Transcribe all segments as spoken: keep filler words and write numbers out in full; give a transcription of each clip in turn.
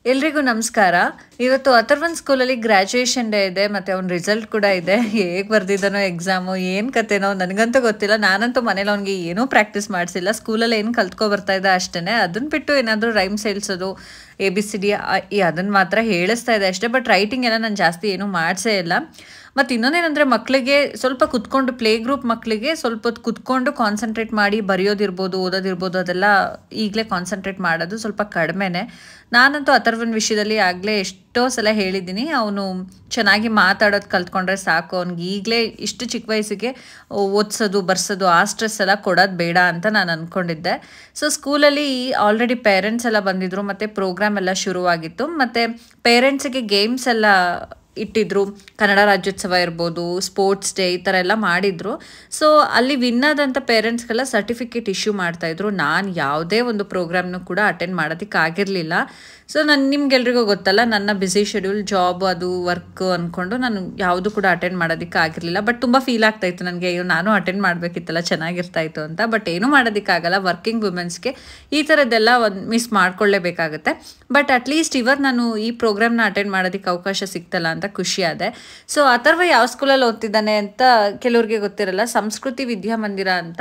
ಎಲ್ರಿಗೂ ನಮಸ್ಕಾರ. ಇವತ್ತು ಅಥರ್ವನ್ ಸ್ಕೂಲಲ್ಲಿ ಗ್ರ್ಯಾಜುಯೇಷನ್ ಡೇ ಇದೆ ಮತ್ತು ಅವ್ನ ರಿಸಲ್ಟ್ ಕೂಡ ಇದೆ. ಹೇಗೆ ಬರ್ದಿದ್ದಾನೋ ಎಕ್ಸಾಮು, ಏನು ಕತೆನೋ ನನಗಂತೂ ಗೊತ್ತಿಲ್ಲ. ನಾನಂತೂ ಮನೇಲಿ ಅವ್ನಿಗೆ ಏನೂ ಪ್ರಾಕ್ಟೀಸ್ ಮಾಡಿಸಿಲ್ಲ. ಸ್ಕೂಲಲ್ಲಿ ಏನು ಕಲ್ತ್ಕೊ ಬರ್ತಾ ಇದ್ದ ಅಷ್ಟೇ. ಅದನ್ನು ಬಿಟ್ಟು ಏನಾದರೂ ರೈಮ್ಸ್ ಹೇಳ್ಸೋದು, ಎ ಬಿ ಸಿ ಡಿ ಈ ಅದನ್ನು ಮಾತ್ರ ಹೇಳಿಸ್ತಾ ಇದೆ ಅಷ್ಟೇ. ಬಟ್ ರೈಟಿಂಗ್ ಎಲ್ಲ ನಾನು ಜಾಸ್ತಿ ಏನೂ ಮಾಡಿಸೇ ಇಲ್ಲ. ಮತ್ತು ಇನ್ನೊಂದೇನೆಂದರೆ ಮಕ್ಕಳಿಗೆ ಸ್ವಲ್ಪ ಕುತ್ಕೊಂಡು ಪ್ಲೇ ಗ್ರೂಪ್ ಮಕ್ಕಳಿಗೆ ಸ್ವಲ್ಪ ಹೊತ್ತು ಕುತ್ಕೊಂಡು ಕಾನ್ಸಂಟ್ರೇಟ್ ಮಾಡಿ ಬರೆಯೋದಿರ್ಬೋದು, ಓದೋದಿರ್ಬೋದು, ಅದೆಲ್ಲ ಈಗಲೇ ಕಾನ್ಸಂಟ್ರೇಟ್ ಮಾಡೋದು ಸ್ವಲ್ಪ ಕಡಿಮೆನೇ. ನಾನಂತೂ ಅಥರ್ವನ್ ವಿಷಯದಲ್ಲಿ ಆಗಲೇ ಎಷ್ಟೋ ಸಲ ಹೇಳಿದ್ದೀನಿ, ಅವನು ಚೆನ್ನಾಗಿ ಮಾತಾಡೋದು ಕಲ್ತ್ಕೊಂಡ್ರೆ ಸಾಕು, ಅವ್ನಿಗೆ ಈಗಲೇ ಇಷ್ಟು ಚಿಕ್ಕ ವಯಸ್ಸಿಗೆ ಓದಿಸೋದು ಬರ್ಸೋದು ಆ ಸ್ಟ್ರೆಸ್ ಎಲ್ಲ ಕೊಡೋದು ಬೇಡ ಅಂತ ನಾನು ಅಂದ್ಕೊಂಡಿದ್ದೆ. ಸೊ ಸ್ಕೂಲಲ್ಲಿ ಆಲ್ರೆಡಿ ಪೇರೆಂಟ್ಸ್ ಎಲ್ಲ ಬಂದಿದ್ದರು ಮತ್ತು ಪ್ರೋಗ್ರಾಮ್ ಎಲ್ಲ ಶುರುವಾಗಿತ್ತು. ಮತ್ತು ಪೇರೆಂಟ್ಸಿಗೆ ಗೇಮ್ಸ್ ಎಲ್ಲ ಇಟ್ಟಿದ್ರು, ಕನ್ನಡ ರಾಜ್ಯೋತ್ಸವ ಇರ್ಬೋದು, ಸ್ಪೋರ್ಟ್ಸ್ ಡೇ ಈ ಥರ ಎಲ್ಲ ಮಾಡಿದರು. ಸೊ ಅಲ್ಲಿ ವಿನ್ ಆದಂಥ ಪೇರೆಂಟ್ಸ್ಗೆಲ್ಲ ಸರ್ಟಿಫಿಕೇಟ್ ಇಶ್ಯೂ ಮಾಡ್ತಾಯಿದ್ರು. ನಾನು ಯಾವುದೇ ಒಂದು ಪ್ರೋಗ್ರಾಮ್ನು ಕೂಡ ಅಟೆಂಡ್ ಮಾಡೋದಕ್ಕಾಗಿರಲಿಲ್ಲ. ಸೊ ನಾನು ನಿಮ್ಗೆಲ್ರಿಗೂ ಗೊತ್ತಲ್ಲ, ನನ್ನ ಬ್ಯುಸಿ ಶೆಡ್ಯೂಲ್, ಜಾಬ್ ಅದು ವರ್ಕ್ ಅಂದ್ಕೊಂಡು ನಾನು ಯಾವುದು ಕೂಡ ಅಟೆಂಡ್ ಮಾಡೋದಕ್ಕೆ ಆಗಿರಲಿಲ್ಲ. ಬಟ್ ತುಂಬ ಫೀಲ್ ಆಗ್ತಾಯಿತ್ತು ನನಗೆ, ಅಯ್ಯೋ ನಾನು ಅಟೆಂಡ್ ಮಾಡಬೇಕಿತ್ತಲ್ಲ, ಚೆನ್ನಾಗಿರ್ತಾಯಿತ್ತು ಅಂತ. ಬಟ್ ಏನೂ ಮಾಡೋದಕ್ಕಾಗಲ್ಲ, ವರ್ಕಿಂಗ್ ವುಮೆನ್ಸ್ಗೆ ಈ ಥರದ್ದೆಲ್ಲ ಒಂದು ಮಿಸ್ ಮಾಡ್ಕೊಳ್ಳೇಬೇಕಾಗುತ್ತೆ. ಬಟ್ ಅಟ್ಲೀಸ್ಟ್ ಇವತ್ತು ನಾನು ಈ ಪ್ರೋಗ್ರಾಮ್ನ ಅಟೆಂಡ್ ಮಾಡೋದಕ್ಕೆ ಅವಕಾಶ ಸಿಗ್ತಲ್ಲ ಅಂತ ಖುಷಿಯಾದೆ. ಸೊ ಅಥರ್ವ ಯಾವ ಸ್ಕೂಲಲ್ಲಿ ಓದ್ತಿದ್ದಾನೆ ಅಂತ ಕೆಲವ್ರಿಗೆ ಗೊತ್ತಿರಲ್ಲ, ಸಂಸ್ಕೃತಿ ವಿದ್ಯಾಮಂದಿರ ಅಂತ.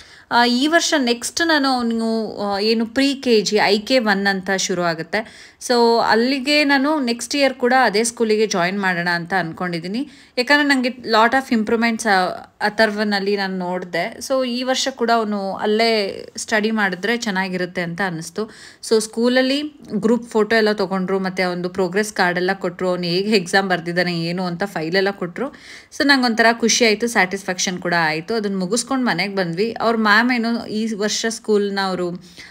ಈ ವರ್ಷ ನೆಕ್ಸ್ಟ್ ನಾನು ಅವನು ಏನು pre K G I K one ಅಂತ ಶುರು ಆಗುತ್ತೆ. ಸೊ ಅಲ್ಲಿಗೆ ನಾನು ನೆಕ್ಸ್ಟ್ ಇಯರ್ ಕೂಡ ಅದೇ ಸ್ಕೂಲಿಗೆ ಜಾಯಿನ್ ಮಾಡೋಣ ಅಂತ ಅಂದ್ಕೊಂಡಿದ್ದೀನಿ. ಯಾಕಂದರೆ ನನಗೆ ಲಾಟ್ ಆಫ್ ಇಂಪ್ರೂವ್ಮೆಂಟ್ಸ್ ಅಥರ್ವನಲ್ಲಿ ನಾನು ನೋಡಿದೆ. ಸೊ ಈ ವರ್ಷ ಕೂಡ ಅವನು ಅಲ್ಲೇ ಸ್ಟಡಿ ಮಾಡಿದ್ರೆ ಚೆನ್ನಾಗಿರುತ್ತೆ ಅಂತ ಅನ್ನಿಸ್ತು. ಸೊ ಸ್ಕೂಲಲ್ಲಿ ಗ್ರೂಪ್ ಫೋಟೋ ಎಲ್ಲ ತೊಗೊಂಡ್ರು ಮತ್ತು ಒಂದು ಪ್ರೋಗ್ರೆಸ್ ಕಾರ್ಡೆಲ್ಲ ಕೊಟ್ಟರು, ಅವ್ನು ಹೇಗೆ ಎಕ್ಸಾಮ್ ಬರ್ದಿದ್ದಾನೆ ಏನು ಅಂತ ಫೈಲೆಲ್ಲ ಕೊಟ್ಟರು. ಸೊ ನಂಗೆ ಒಂಥರ ಖುಷಿ ಆಯಿತು, ಸ್ಯಾಟಿಸ್ಫ್ಯಾಕ್ಷನ್ ಕೂಡ ಆಯಿತು. ಅದನ್ನು ಮುಗಿಸ್ಕೊಂಡು ಮನೆಗೆ ಬಂದ್ವಿ. ಅವ್ರ ಮ್ಯಾಮ್ ಏನು ಈ ವರ್ಷ ಸ್ಕೂಲ್ನ ಅವರು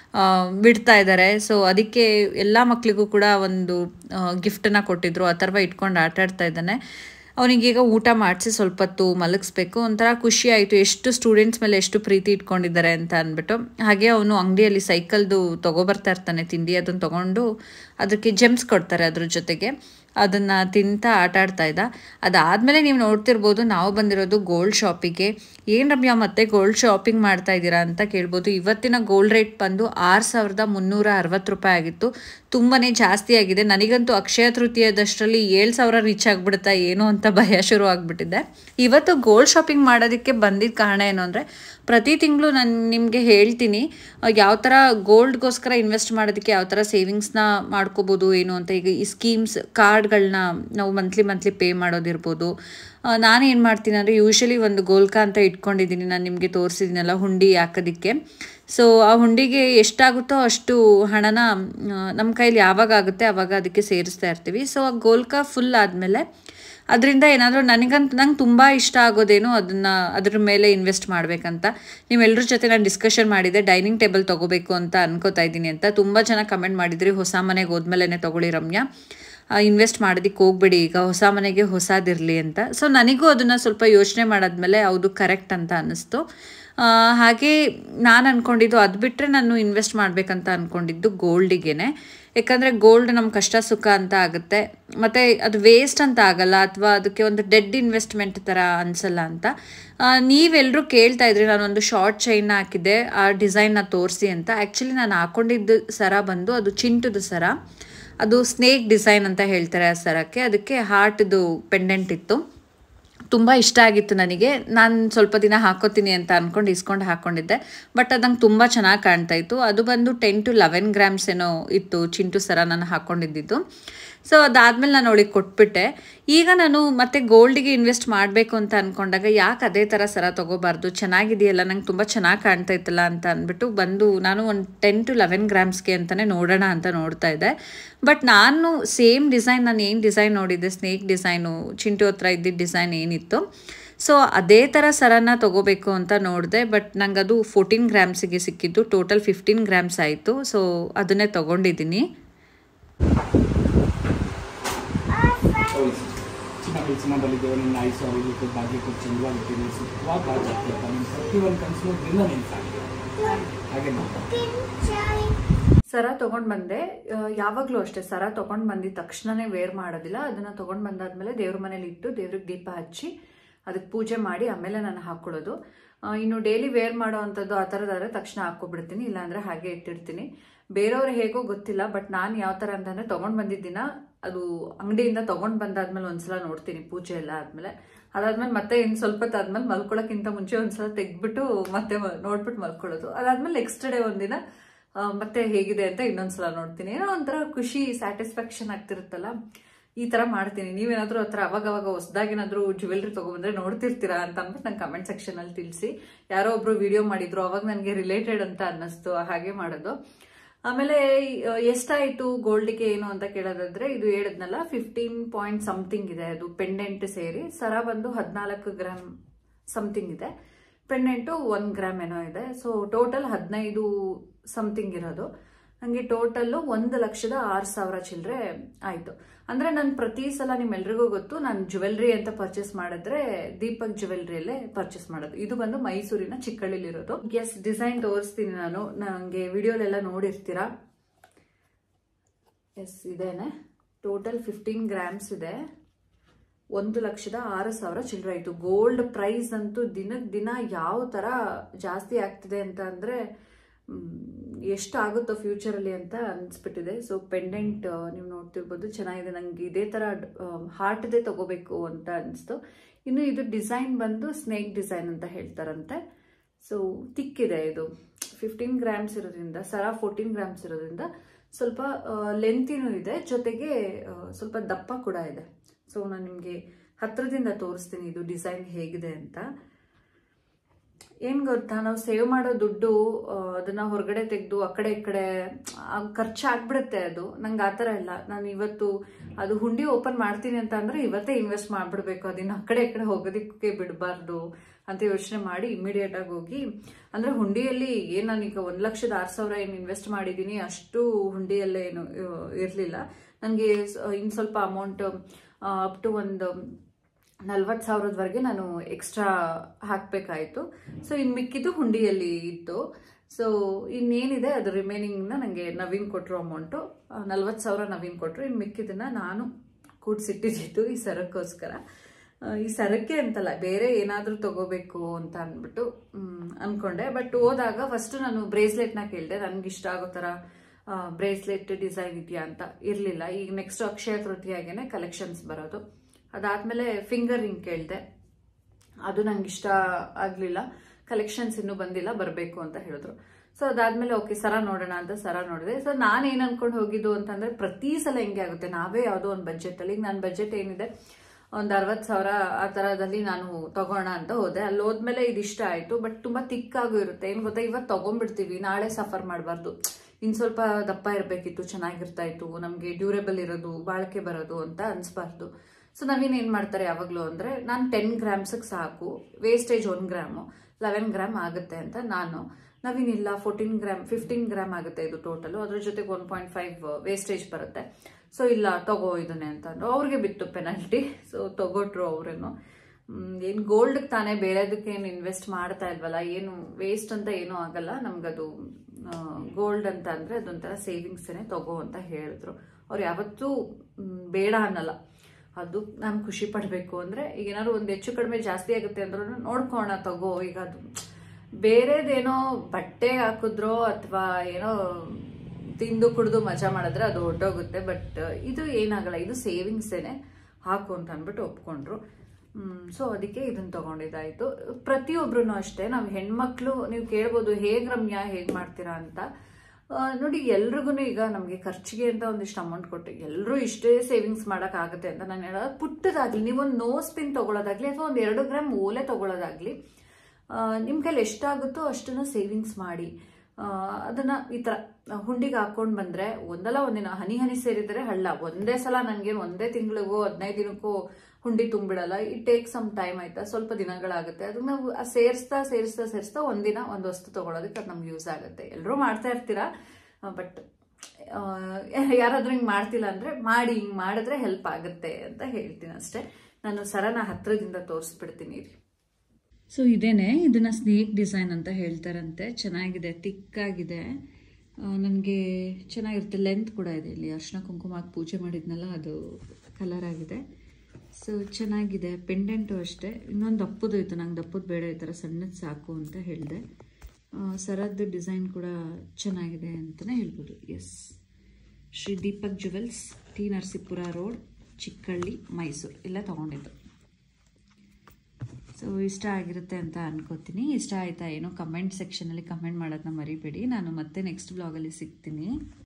ಬಿಡ್ತಾ ಇದ್ದಾರೆ. ಸೊ ಅದಕ್ಕೆ ಎಲ್ಲ ಮಕ್ಕಳಿಗೂ ಕೂಡ ಒಂದು ಗಿಫ್ಟನ್ನು ಕೊಟ್ಟಿದ್ರು. ಅಥರ್ವ ಇಟ್ಕೊಂಡು ಆಟ ಆಡ್ತಾ ಇದ್ದಾನೆ. ಅವನಿಗೀಗ ಊಟ ಮಾಡಿಸಿ ಸ್ವಲ್ಪ ಹೊತ್ತು ಮಲಗಿಸ್ಬೇಕು. ಒಂಥರ ಖುಷಿ ಆಯಿತು, ಎಷ್ಟು ಸ್ಟೂಡೆಂಟ್ಸ್ ಮೇಲೆ ಎಷ್ಟು ಪ್ರೀತಿ ಇಟ್ಕೊಂಡಿದ್ದಾರೆ ಅಂತ ಅಂದ್ಬಿಟ್ಟು. ಹಾಗೆ ಅವನು ಅಂಗಡಿಯಲ್ಲಿ ಸೈಕಲ್ದು ತೊಗೊಬರ್ತಾ ಇರ್ತಾನೆ ತಿಂಡಿ, ಅದನ್ನು ತೊಗೊಂಡು ಅದಕ್ಕೆ ಜೆಮ್ಸ್ ಕೊಡ್ತಾರೆ ಅದ್ರ ಜೊತೆಗೆ, ಅದನ್ನು ತಿಂತಾ ಆಟ ಆಡ್ತಾ ಇದ್ದ. ಅದಾದಮೇಲೆ ನೀವು ನೋಡ್ತಿರ್ಬೋದು, ನಾವು ಬಂದಿರೋದು ಗೋಲ್ಡ್ ಶಾಪಿಗೆ. ಏನು ರಮ್ಯಾ ಮತ್ತೆ ಗೋಲ್ಡ್ ಶಾಪಿಂಗ್ ಮಾಡ್ತಾ ಇದ್ದೀರಾ ಅಂತ ಕೇಳ್ಬೋದು. ಇವತ್ತಿನ ಗೋಲ್ಡ್ ರೇಟ್ ಬಂದು ಆರು ಸಾವಿರದ ಮುನ್ನೂರ ಅರವತ್ತು ರೂಪಾಯಿ ಆಗಿತ್ತು. ತುಂಬಾ ಜಾಸ್ತಿ ಆಗಿದೆ. ನನಗಂತೂ ಅಕ್ಷಯ ತೃತೀಯದಷ್ಟರಲ್ಲಿ ಏಳು ಸಾವಿರ ರೀಚ್ ಆಗಿಬಿಡುತ್ತಾ ಏನೋ ಅಂತ ಭಯ ಶುರು ಆಗಿಬಿಟ್ಟಿದೆ. ಇವತ್ತು ಗೋಲ್ಡ್ ಶಾಪಿಂಗ್ ಮಾಡೋದಕ್ಕೆ ಬಂದಿದ್ದ ಕಾರಣ ಏನು ಅಂದರೆ, ಪ್ರತಿ ತಿಂಗಳು ನಾನು ನಿಮಗೆ ಹೇಳ್ತೀನಿ ಯಾವ ಥರ ಗೋಲ್ಡ್ಗೋಸ್ಕರ ಇನ್ವೆಸ್ಟ್ ಮಾಡೋದಕ್ಕೆ ಯಾವ ಥರ ಸೇವಿಂಗ್ಸ್ನ ಮಾಡ್ಕೋಬೋದು ಏನು ಅಂತ. ಈಗ ಈ ಸ್ಕೀಮ್ಸ್ ಕಾರ್ಡ್ಗಳನ್ನ ನಾವು ಮಂತ್ಲಿ ಮಂತ್ಲಿ ಪೇ ಮಾಡೋದಿರ್ಬೋದು. ನಾನು ಏನು ಮಾಡ್ತೀನಿ ಅಂದರೆ, ಯೂಶ್ವಲಿ ಒಂದು ಗೋಲ್ಕ ಅಂತ ಇಟ್ಕೊಂಡಿದ್ದೀನಿ, ನಾನು ನಿಮಗೆ ತೋರಿಸಿದ್ದೀನಲ್ಲ ಹುಂಡಿ ಹಾಕೋದಕ್ಕೆ. ಸೊ ಆ ಹುಂಡಿಗೆ ಎಷ್ಟಾಗುತ್ತೋ ಅಷ್ಟು ಹಣನ ನಮ್ಮ ಕೈಲಿ ಯಾವಾಗ ಆಗುತ್ತೆ ಆವಾಗ ಅದಕ್ಕೆ ಸೇರಿಸ್ತಾ ಇರ್ತೀವಿ. ಸೊ ಆ ಗೋಲ್ಕ ಫುಲ್ ಆದಮೇಲೆ ಅದರಿಂದ ಏನಾದರೂ ನನಗಂತ ನಂಗೆ ತುಂಬ ಇಷ್ಟ ಆಗೋದೇನು ಅದನ್ನು ಅದ್ರ ಮೇಲೆ ಇನ್ವೆಸ್ಟ್ ಮಾಡಬೇಕಂತ. ನೀವೆಲ್ಲರ ಜೊತೆ ನಾನು ಡಿಸ್ಕಷನ್ ಮಾಡಿದ್ದೆ, ಡೈನಿಂಗ್ ಟೇಬಲ್ ತೊಗೋಬೇಕು ಅಂತ ಅನ್ಕೋತಾ ಇದ್ದೀನಿ ಅಂತ. ತುಂಬ ಜನ ಕಮೆಂಟ್ ಮಾಡಿದ್ರಿ, ಹೊಸ ಮನೆಗೆ ಹೋದ್ಮೇಲೆ ತೊಗೊಳ್ಳಿ ರಮ್ಯಾ, ಇನ್ವೆಸ್ಟ್ ಮಾಡೋದಕ್ಕೆ ಹೋಗ್ಬೇಡಿ, ಈಗ ಹೊಸ ಮನೆಗೆ ಹೊಸದಿರಲಿ ಅಂತ. ಸೊ ನನಗೂ ಅದನ್ನು ಸ್ವಲ್ಪ ಯೋಚನೆ ಮಾಡಾದ್ಮೇಲೆ ಹೌದು ಕರೆಕ್ಟ್ ಅಂತ ಅನ್ನಿಸ್ತು. ಹಾಗೆ ನಾನು ಅಂದ್ಕೊಂಡಿದ್ದು ಅದು ಬಿಟ್ಟರೆ ನಾನು ಇನ್ವೆಸ್ಟ್ ಮಾಡಬೇಕಂತ ಅಂದ್ಕೊಂಡಿದ್ದು ಗೋಲ್ಡಿಗೇನೆ. ಯಾಕಂದರೆ ಗೋಲ್ಡ್ ನಮ್ಮ ಕಷ್ಟ ಸುಖ ಅಂತ ಆಗುತ್ತೆ, ಮತ್ತು ಅದು ವೇಸ್ಟ್ ಅಂತ ಆಗಲ್ಲ, ಅಥವಾ ಅದಕ್ಕೆ ಒಂದು ಡೆಡ್ ಇನ್ವೆಸ್ಟ್ಮೆಂಟ್ ಥರ ಅನಿಸಲ್ಲ ಅಂತ. ನೀವೆಲ್ಲರೂ ಕೇಳ್ತಾ ಇದ್ರಿ, ನಾನೊಂದು ಶಾರ್ಟ್ ಚೈನ್ನ ಹಾಕಿದ್ದೆ, ಆ ಡಿಸೈನ್ನ ತೋರಿಸಿ ಅಂತ. ಆ್ಯಕ್ಚುಲಿ ನಾನು ಹಾಕ್ಕೊಂಡಿದ್ದು ಸರ ಬಂದು ಅದು ಚಿಂಟುದು ಸರ, ಅದು ಸ್ನೇಕ್ ಡಿಸೈನ್ ಅಂತ ಹೇಳ್ತಾರೆ ಆ ಸರಕ್ಕೆ. ಅದಕ್ಕೆ ಹಾರ್ಟ್ದು ಪೆಂಡೆಂಟ್ ಇತ್ತು, ತುಂಬ ಇಷ್ಟ ಆಗಿತ್ತು ನನಗೆ. ನಾನು ಸ್ವಲ್ಪ ದಿನ ಹಾಕೋತೀನಿ ಅಂತ ಅಂದ್ಕೊಂಡು ಇಸ್ಕೊಂಡು ಹಾಕ್ಕೊಂಡಿದ್ದೆ. ಬಟ್ ಅದು ನಂಗೆ ತುಂಬ ಚೆನ್ನಾಗಿ ಕಾಣ್ತಾ ಇತ್ತು. ಅದು ಬಂದು ಟೆನ್ ಟು ಲೆವೆನ್ ಗ್ರಾಮ್ಸ್ ಏನೋ ಇತ್ತು ಚಿಂಟು ಸರ ನಾನು ಹಾಕ್ಕೊಂಡಿದ್ದು. ಸೊ ಅದಾದಮೇಲೆ ನಾನು ಅವಳಿಗೆ ಕೊಟ್ಬಿಟ್ಟೆ. ಈಗ ನಾನು ಮತ್ತೆ ಗೋಲ್ಡಿಗೆ ಇನ್ವೆಸ್ಟ್ ಮಾಡಬೇಕು ಅಂತ ಅಂದ್ಕೊಂಡಾಗ ಯಾಕೆ ಅದೇ ಥರ ಸರ ತೊಗೋಬಾರ್ದು, ಚೆನ್ನಾಗಿದೆಯಲ್ಲ, ನಂಗೆ ತುಂಬ ಚೆನ್ನಾಗಿ ಕಾಣ್ತಾ ಇತ್ತಲ್ಲ ಅಂತ ಅಂದ್ಬಿಟ್ಟು ಬಂದು ನಾನು ಒಂದು ಟೆನ್ ಟು ಲೆವೆನ್ ಗ್ರಾಮ್ಸ್ಗೆ ಅಂತಲೇ ನೋಡೋಣ ಅಂತ ನೋಡ್ತಾ ಇದ್ದೆ. ಬಟ್ ನಾನು ಸೇಮ್ ಡಿಸೈನ್, ನಾನು ಏನು ಡಿಸೈನ್ ನೋಡಿದ್ದೆ, ಸ್ನೇಕ್ ಡಿಸೈನು, ಚಿಂಟು ಹತ್ರ ಇದ್ದಿದ್ದ ಡಿಸೈನ್ ಏನಿತ್ತು, ಸೊ ಅದೇ ಥರ ಸರನ ತೊಗೋಬೇಕು ಅಂತ ನೋಡಿದೆ. ಬಟ್ ನಂಗೆ ಅದು ಫೋರ್ಟೀನ್ ಗ್ರಾಮ್ಸಿಗೆ ಸಿಕ್ಕಿದ್ದು, ಟೋಟಲ್ ಫಿಫ್ಟೀನ್ ಗ್ರಾಮ್ಸ್ ಆಯಿತು. ಸೊ ಅದನ್ನೇ ತೊಗೊಂಡಿದ್ದೀನಿ. ಸರ ತೊಗೊಂಡು ಬಂದೆ. ಯಾವಾಗಲೂ ಅಷ್ಟೇ, ಸರ ತೊಗೊಂಡು ಬಂದಿದ ತಕ್ಷಣನೇ ವೇರ್ ಮಾಡೋದಿಲ್ಲ. ಅದನ್ನು ತೊಗೊಂಡು ಬಂದಾದ್ಮೇಲೆ ದೇವ್ರ ಮನೇಲಿ ಇಟ್ಟು ದೇವ್ರಿಗೆ ದೀಪ ಹಚ್ಚಿ ಅದಕ್ಕೆ ಪೂಜೆ ಮಾಡಿ ಆಮೇಲೆ ನಾನು ಹಾಕ್ಕೊಳ್ಳೋದು. ಇನ್ನು ಡೈಲಿ ವೇರ್ ಮಾಡೋ ಅಂಥದ್ದು ಆ ಥರದಾದ್ರೆ ತಕ್ಷಣ ಹಾಕ್ಕೊಬಿಡ್ತೀನಿ, ಇಲ್ಲಾಂದರೆ ಹಾಗೆ ಇಟ್ಟಿರ್ತೀನಿ. ಬೇರೆಯವ್ರು ಹೇಗೋ ಗೊತ್ತಿಲ್ಲ, ಬಟ್ ನಾನು ಯಾವ ಥರ ಅಂತಂದರೆ ತೊಗೊಂಡು ಬಂದಿದ್ದಿನ ಅದು ಅಂಗಡಿಯಿಂದ ತೊಗೊಂಡು ಬಂದಾದ್ಮೇಲೆ ಒಂದ್ಸಲ ನೋಡ್ತೀನಿ ಪೂಜೆ ಎಲ್ಲ ಆದಮೇಲೆ. ಅದಾದ್ಮೇಲೆ ಮತ್ತೆ ಇನ್ನು ಸ್ವಲ್ಪ ಹೊತ್ತಾದ್ಮೇಲೆ ಮಲ್ಕೊಳ್ಳೋಕ್ಕಿಂತ ಮುಂಚೆ ಒಂದ್ಸಲ ತೆಗ್ಬಿಟ್ಟು ಮತ್ತೆ ನೋಡ್ಬಿಟ್ಟು ಮಲ್ಕೊಳ್ಳೋದು. ಅದಾದ್ಮೇಲೆ ನೆಕ್ಸ್ಟ್ ಡೇ ಒಂದಿನ ಮತ್ತೆ ಹೇಗಿದೆ ಅಂತ ಇನ್ನೊಂದ್ಸಲ ನೋಡ್ತೀನಿ. ಏನೋ ಒಂಥರ ಖುಷಿ, ಸ್ಯಾಟಿಸ್ಫ್ಯಾಕ್ಷನ್ ಆಗ್ತಿರುತ್ತಲ್ಲ, ಈ ಥರ ಮಾಡ್ತೀನಿ. ನೀವೇನಾದರೂ ಆ ಥರ ಅವಾಗ ಅವಾಗ ಹೊಸದಾಗೇನಾದರೂ ಜ್ಯುವೆಲ್ರಿ ತೊಗೊಬಂದ್ರೆ ನೋಡ್ತಿರ್ತೀರಾ ಅಂತ ಅಂದ್ಬಿಟ್ಟು ನಂಗೆ ಕಮೆಂಟ್ ಸೆಕ್ಷನಲ್ಲಿ ತಿಳಿಸಿ. ಯಾರೋ ಒಬ್ರು ವಿಡಿಯೋ ಮಾಡಿದ್ರು, ಅವಾಗ ನನಗೆ ರಿಲೇಟೆಡ್ ಅಂತ ಅನ್ನಿಸ್ತು, ಹಾಗೆ ಮಾಡೋದು. ಆಮೇಲೆ ಎಷ್ಟಾಯಿತು ಗೋಲ್ಡ್ಗೆ ಏನು ಅಂತ ಕೇಳೋದಾದ್ರೆ, ಇದು ಹೇಳಿದ್ನಲ್ಲ ಫಿಫ್ಟೀನ್ ಪಾಯಿಂಟ್ ಸಮಥಿಂಗ್ ಇದೆ ಅದು ಪೆಂಡೆಂಟ್ ಸೇರಿ. ಸರ ಬಂದು ಹದಿನಾಲ್ಕು ಗ್ರಾಮ್ ಸಮಥಿಂಗ್ ಇದೆ, ಪೆಂಡೆಂಟು ಒಂದು ಗ್ರಾಮ್ ಏನೋ ಇದೆ. ಸೊ ಟೋಟಲ್ ಹದಿನೈದು ಸಮಥಿಂಗ್ ಇರೋದು. ನನಗೆ ಟೋಟಲ್ಲು ಒಂದು ಲಕ್ಷದ ಆರು ಸಾವಿರ ಚಿಲ್ಲರೆ ಆಯಿತು. ಅಂದರೆ ನಾನು ಪ್ರತಿ ಸಲ ನಿಮ್ಮೆಲ್ರಿಗೂ ಗೊತ್ತು, ನಾನು ಜ್ಯುವೆಲ್ರಿ ಅಂತ ಪರ್ಚೇಸ್ ಮಾಡಿದ್ರೆ ದೀಪಕ್ ಜ್ಯುವೆಲ್ರಿಯಲ್ಲೇ ಪರ್ಚೇಸ್ ಮಾಡೋದು. ಇದು ಬಂದು ಮೈಸೂರಿನ ಚಿಕ್ಕಳ್ಳಿಲಿರೋದು. ಎಸ್, ಡಿಸೈನ್ ತೋರಿಸ್ತೀನಿ ನಾನು, ನನಗೆ ವಿಡಿಯೋಲೆಲ್ಲ ನೋಡಿರ್ತೀರಾ. ಎಸ್, ಇದೇನೆ ಟೋಟಲ್ ಫಿಫ್ಟೀನ್ ಗ್ರಾಮ್ಸ್ ಇದೆ. ಒಂದು ಲಕ್ಷದ ಆರು ಸಾವಿರ ಚಿಲ್ಲರೆ ಆಯಿತು. ಗೋಲ್ಡ್ ಪ್ರೈಸ್ ಅಂತೂ ದಿನಕ್ಕೆ ದಿನ ಯಾವ ಥರ ಜಾಸ್ತಿ ಆಗ್ತಿದೆ ಅಂತ ಅಂದರೆ ಎಷ್ಟಾಗುತ್ತೋ ಫ್ಯೂಚರಲ್ಲಿ ಅಂತ ಅನಿಸ್ಬಿಟ್ಟಿದೆ. ಸೊ ಪೆಂಡೆಂಟ್ ನೀವು ನೋಡ್ತಿರ್ಬೋದು, ಚೆನ್ನಾಗಿದೆ. ನನಗೆ ಇದೇ ಥರ ಹಾರ್ಟ್ದೇ ತಗೋಬೇಕು ಅಂತ ಅನಿಸ್ತು. ಇನ್ನು ಇದು ಡಿಸೈನ್ ಬಂದು ಸ್ನೇಕ್ ಡಿಸೈನ್ ಅಂತ ಹೇಳ್ತಾರಂತೆ. ಸೊ ತಿಕ್ಕಿದೆ ಇದು. ಫಿಫ್ಟೀನ್ ಗ್ರಾಮ್ಸ್ ಇರೋದ್ರಿಂದ, ಸರ ಫೋರ್ಟೀನ್ ಗ್ರಾಮ್ಸ್ ಇರೋದ್ರಿಂದ ಸ್ವಲ್ಪ ಲೆಂತಿನೂ ಇದೆ, ಜೊತೆಗೆ ಸ್ವಲ್ಪ ದಪ್ಪ ಕೂಡ ಇದೆ. ಸೊ ನಾನು ನಿಮಗೆ ಹತ್ರದಿಂದ ತೋರಿಸ್ತೀನಿ ಇದು ಡಿಸೈನ್ ಹೇಗಿದೆ ಅಂತ. ಏನು ಗೊತ್ತಾ, ನಾವು ಸೇವ್ ಮಾಡೋ ದುಡ್ಡು ಅದನ್ನ ಹೊರಗಡೆ ತೆಗೆದು ಆ ಕಡೆ ಈ ಕಡೆ ಖರ್ಚಾಗ್ಬಿಡುತ್ತೆ. ಅದು ನಂಗೆ ಆ ಥರ ಇಲ್ಲ. ನಾನು ಇವತ್ತು ಅದು ಹುಂಡಿ ಓಪನ್ ಮಾಡ್ತೀನಿ ಅಂತ ಅಂದರೆ ಇವತ್ತೇ ಇನ್ವೆಸ್ಟ್ ಮಾಡಿಬಿಡ್ಬೇಕು, ಅದನ್ನ ಆ ಕಡೆ ಈ ಕಡೆ ಹೋಗೋದಕ್ಕೆ ಬಿಡಬಾರ್ದು ಅಂತ ಯೋಚನೆ ಮಾಡಿ ಇಮಿಡಿಯೇಟ್ ಆಗಿ ಹೋಗಿ, ಅಂದರೆ ಹುಂಡಿಯಲ್ಲಿ ಏನು ನಾನೀಗ ಒಂದು ಲಕ್ಷದ ಆರು ಸಾವಿರ ಏನು ಇನ್ವೆಸ್ಟ್ ಮಾಡಿದ್ದೀನಿ ಅಷ್ಟು ಹುಂಡಿಯಲ್ಲೇ ಏನು ಇರಲಿಲ್ಲ. ನನಗೆ ಇನ್ನು ಸ್ವಲ್ಪ ಅಮೌಂಟ್ ಅಪ್ ಟು ಒಂದು ನಲ್ವತ್ತು ಸಾವಿರದವರೆಗೆ ನಾನು ಎಕ್ಸ್ಟ್ರಾ ಹಾಕಬೇಕಾಯಿತು. ಸೊ ಇನ್ನು ಮಿಕ್ಕಿದ್ದು ಹುಂಡಿಯಲ್ಲಿ ಇತ್ತು. ಸೊ ಇನ್ನೇನಿದೆ ಅದು ರಿಮೈನಿಂಗ್ನ ನನಗೆ ನವೀನ್ ಕೊಟ್ಟರು ಅಮೌಂಟು, ನಲ್ವತ್ತು ಸಾವಿರ ನವೀನ್ ಕೊಟ್ಟರು. ಇನ್ನು ಮಿಕ್ಕಿದ್ದನ್ನು ನಾನು ಕೂಡಿಸಿಟ್ಟಿದ್ದು ಈ ಸರಕ್ಕೋಸ್ಕರ. ಈ ಸರಕ್ಕೆ ಅಂತಲ್ಲ, ಬೇರೆ ಏನಾದರೂ ತಗೋಬೇಕು ಅಂತ ಅಂದ್ಬಿಟ್ಟು ಅಂದ್ಕೊಂಡೆ. ಬಟ್ ಹೋದಾಗ ಫಸ್ಟ್ ನಾನು ಬ್ರೇಸ್ಲೆಟ್ನ ಕೇಳಿದೆ, ನನಗೆ ಇಷ್ಟ ಆಗೋ ಥರ ಬ್ರೇಸ್ಲೆಟ್ ಡಿಸೈನ್ ಇದೆಯಾ ಅಂತ. ಇರಲಿಲ್ಲ. ಈಗ ನೆಕ್ಸ್ಟ್ ಅಕ್ಷಯ ತೃತೀಯಾಗೇನೆ ಕಲೆಕ್ಷನ್ಸ್ ಬರೋದು. ಅದಾದಮೇಲೆ ಫಿಂಗರ್ ರಿಂಗ್ ಕೇಳಿದೆ, ಅದು ನಂಗೆ ಇಷ್ಟ ಆಗಲಿಲ್ಲ, ಕಲೆಕ್ಷನ್ಸ್ ಇನ್ನೂ ಬಂದಿಲ್ಲ, ಬರಬೇಕು ಅಂತ ಹೇಳಿದ್ರು. ಸೊ ಅದಾದಮೇಲೆ ಓಕೆ ಸರ ನೋಡೋಣ ಅಂತ ಸರ ನೋಡಿದೆ. ಸೊ ನಾನು ಏನು ಅನ್ಕೊಂಡು ಹೋಗಿದ್ದು ಅಂತಂದರೆ, ಪ್ರತಿ ಸಲ ಹಿಂಗೆ ಆಗುತ್ತೆ, ನಾವೇ ಯಾವುದೋ ಒಂದು ಬಜೆಟಲ್ಲಿ, ಈಗ ನನ್ನ ಬಜೆಟ್ ಏನಿದೆ ಒಂದು ಅರವತ್ತು ಸಾವಿರ ಆ ಥರದಲ್ಲಿ ನಾನು ತಗೋಣ ಅಂತ ಹೋದೆ. ಅಲ್ಲಿ ಹೋದ್ಮೇಲೆ ಇದಿಷ್ಟ ಆಯಿತು. ಬಟ್ ತುಂಬ ತಿಕ್ಕಾಗೂ ಇರುತ್ತೆ. ಏನು ಗೊತ್ತಾ, ಇವತ್ತು ತೊಗೊಂಡ್ಬಿಡ್ತೀವಿ, ನಾಳೆ ಸಫರ್ ಮಾಡಬಾರ್ದು, ಇನ್ನು ಸ್ವಲ್ಪ ದಪ್ಪ ಇರಬೇಕಿತ್ತು, ಚೆನ್ನಾಗಿರ್ತಾ ಇತ್ತು, ನಮಗೆ ಡ್ಯೂರೇಬಲ್ ಇರೋದು, ಬಾಳಿಕೆ ಬರೋದು ಅಂತ ಅನಿಸ್ಬಾರ್ದು. ಸೊ ನವೀನ್ ಏನು ಮಾಡ್ತಾರೆ ಯಾವಾಗಲೂ ಅಂದರೆ, ನಾನು ಟೆನ್ ಗ್ರಾಮ್ಸಿಗೆ ಸಾಕು, ವೇಸ್ಟೇಜ್ ಒಂದು ಗ್ರಾಮು, ಲೆವೆನ್ ಗ್ರಾಮ್ ಆಗುತ್ತೆ ಅಂತ ನಾನು. ನವೀನ್ ಇಲ್ಲ, ಫೋರ್ಟೀನ್ ಗ್ರಾಮ್ ಫಿಫ್ಟೀನ್ ಗ್ರಾಮ್ ಆಗುತ್ತೆ ಇದು ಟೋಟಲು, ಅದ್ರ ಜೊತೆಗೆ ಒನ್ ಪಾಯಿಂಟ್ ಫೈವ್ ವೇಸ್ಟೇಜ್ ಬರುತ್ತೆ. ಸೊ ಇಲ್ಲ ತಗೋ ಇದನ್ನೇ ಅಂತಂದ್ರು. ಅವ್ರಿಗೆ ಬಿತ್ತು ಪೆನಾಲ್ಟಿ. ಸೊ ತಗೊಟ್ರು ಅವರೇನು. ಏನು ಗೋಲ್ಡ್ಗೆ ತಾನೇ, ಬೇರೆದಕ್ಕೆ ಏನು ಇನ್ವೆಸ್ಟ್ ಮಾಡ್ತಾ ಇಲ್ವಲ್ಲ, ಏನು ವೇಸ್ಟ್ ಅಂತ ಏನೂ ಆಗಲ್ಲ ನಮ್ಗದು. ಗೋಲ್ಡ್ ಅಂತ ಅಂದರೆ ಅದೊಂಥರ ಸೇವಿಂಗ್ಸೇ, ತಗೋ ಅಂತ ಹೇಳಿದ್ರು. ಅವ್ರು ಯಾವತ್ತೂ ಬೇಡ ಅನ್ನಲ್ಲ. ಅದು ನಾನು ಖುಷಿ ಪಡಬೇಕು ಅಂದರೆ, ಈಗ ಏನಾದ್ರು ಒಂದು ಹೆಚ್ಚು ಕಡಿಮೆ ಜಾಸ್ತಿ ಆಗುತ್ತೆ ಅಂದ್ರೂ ನೋಡ್ಕೋಣ ತಗೋ. ಈಗ ಅದು ಬೇರೆದೇನೋ ಬಟ್ಟೆ ಹಾಕಿದ್ರೋ ಅಥವಾ ಏನೋ ತಿಂದು ಕುಡಿದು ಮಜಾ ಮಾಡಿದ್ರೆ ಅದು ಹೊರಟೋಗುತ್ತೆ. ಬಟ್ ಇದು ಏನಾಗಲ್ಲ, ಇದು ಸೇವಿಂಗ್ಸೇನೆ, ಹಾಕು ಅಂತ ಅಂದ್ಬಿಟ್ಟು ಒಪ್ಕೊಂಡ್ರು. ಸೊ ಅದಕ್ಕೆ ಇದನ್ನು ತೊಗೊಂಡಿದ್ದಾಯಿತು. ಪ್ರತಿಯೊಬ್ಬರೂ ಅಷ್ಟೇ, ನಾವು ಹೆಣ್ಮಕ್ಳು ನೀವು ಕೇಳ್ಬೋದು ಹೇಗೆ ರಮ್ಯಾ ಹೇಗೆ ಮಾಡ್ತೀರಾ ಅಂತ. ನೋಡಿ, ಎಲ್ರಿಗೂ ಈಗ ನಮಗೆ ಖರ್ಚಿಗೆ ಅಂತ ಒಂದಿಷ್ಟು ಅಮೌಂಟ್ ಕೊಟ್ಟು ಎಲ್ಲರೂ ಇಷ್ಟೇ ಸೇವಿಂಗ್ಸ್ ಮಾಡೋಕ್ಕಾಗುತ್ತೆ ಅಂತ ನಾನು ಹೇಳೋದು. ಪುಟ್ಟದಾಗಲಿ, ನೀವೊಂದು ನೋಸ್ ಪಿನ್ ತೊಗೊಳೋದಾಗಲಿ ಅಥವಾ ಒಂದು ಎರಡು ಗ್ರಾಮ್ ಓಲೆ ತೊಗೊಳೋದಾಗಲಿ, ನಿಮ್ಮ ಕೈಲಿ ಎಷ್ಟಾಗುತ್ತೋ ಅಷ್ಟನ್ನು ಸೇವಿಂಗ್ಸ್ ಮಾಡಿ. ಅದನ್ನು ಈ ಥರ ಹುಂಡಿಗೆ ಹಾಕ್ಕೊಂಡು ಬಂದರೆ ಒಂದಲ್ಲ ಒಂದಿನ ಹನಿ ಹನಿ ಸೇರಿದರೆ ಹಳ್ಳ. ಒಂದೇ ಸಲ ನನಗೇನು ಒಂದೇ ತಿಂಗಳಿಗೋ ಹದಿನೈದು ದಿನಕ್ಕೂ ಹುಂಡಿ ತುಂಬಿಡಲ್ಲ. ಇಟ್ ಟೇಕ್ ಸಮ್ ಟೈಮ್, ಆಯ್ತಾ, ಸ್ವಲ್ಪ ದಿನಗಳಾಗುತ್ತೆ. ಅದಕ್ಕೆ ನಾವು ಸೇರಿಸ್ತಾ ಸೇರಿಸ್ತಾ ಸೇರಿಸ್ತಾ ಒಂದಿನ ಒಂದು ವಸ್ತು ತೊಗೊಳೋದಕ್ಕೆ ಅದು ನಮ್ಗೆ ಯೂಸ್ ಆಗುತ್ತೆ. ಎಲ್ಲರೂ ಮಾಡ್ತಾ ಇರ್ತೀರಾ, ಬಟ್ ಯಾರಾದ್ರೂ ಹಿಂಗೆ ಮಾಡ್ತಿಲ್ಲ ಅಂದರೆ ಮಾಡಿ, ಹಿಂಗೆ ಮಾಡಿದ್ರೆ ಹೆಲ್ಪ್ ಆಗುತ್ತೆ ಅಂತ ಹೇಳ್ತೀನಿ ಅಷ್ಟೇ. ನಾನು ಸರನ ಹತ್ರದಿಂದ ತೋರಿಸ್ಬಿಡ್ತೀನಿ ರೀ. ಸೊ ಇದೇನೆ, ಇದನ್ನು ಸ್ನೇಕ್ ಡಿಸೈನ್ ಅಂತ ಹೇಳ್ತಾರಂತೆ. ಚೆನ್ನಾಗಿದೆ, ತಿಕ್ಕಾಗಿದೆ, ನನಗೆ ಚೆನ್ನಾಗಿರುತ್ತೆ. ಲೆಂತ್ ಕೂಡ ಇದೆ. ಇಲ್ಲಿ ಅರ್ಶಿನ ಕುಂಕುಮ ಹಾಕಿ ಪೂಜೆ ಮಾಡಿದ್ನಲ್ಲ ಅದು ಕಲರ್ ಆಗಿದೆ. ಸೊ ಚೆನ್ನಾಗಿದೆ. ಪೆಂಡೆಂಟು ಅಷ್ಟೇ. ಇನ್ನೊಂದು ದಪ್ಪದು ಇತ್ತು, ನಂಗೆ ದಪ್ಪದು ಬೇಡ, ಈ ಥರ ಸಣ್ಣದು ಸಾಕು ಅಂತ ಹೇಳಿದೆ. ಸರದ್ದು ಡಿಸೈನ್ ಕೂಡ ಚೆನ್ನಾಗಿದೆ ಅಂತಲೇ ಹೇಳ್ಬೋದು. Yes, Shri Deepak jewels, T Narasipura road, Chikkalli, Mysuru ಎಲ್ಲ ತೊಗೊಂಡಿದ್ದು. ಸೊ ಇಷ್ಟ ಆಗಿರುತ್ತೆ ಅಂತ ಅನ್ಕೋತೀನಿ. ಇಷ್ಟ ಆಯಿತಾ ಏನೋ ಕಮೆಂಟ್ ಸೆಕ್ಷನಲ್ಲಿ ಕಮೆಂಟ್ ಮಾಡೋದನ್ನ ಮರಿಬೇಡಿ. ನಾನು ಮತ್ತೆ ನೆಕ್ಸ್ಟ್ ಬ್ಲಾಗಲ್ಲಿ ಸಿಗ್ತೀನಿ.